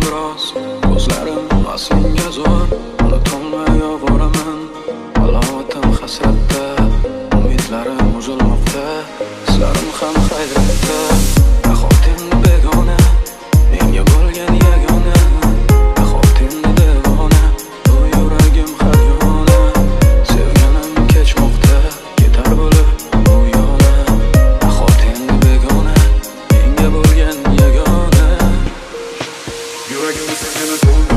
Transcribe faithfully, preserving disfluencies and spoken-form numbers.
biroz, ko'zlarim aslinga zo'r. Unutolmay ovoraman, halovatim hasratda, umidlarim uzilmoqda, hislarim ham hayratda. Nahotingni begona, menga bo'lgan yagona, nahotingni devona, bu yuragim har yona. Sevganim kechmoqda, ketar bo'lib bu yo'la. Nahotingni begona, menga bo'lgan yagona. Yuragimni sen yana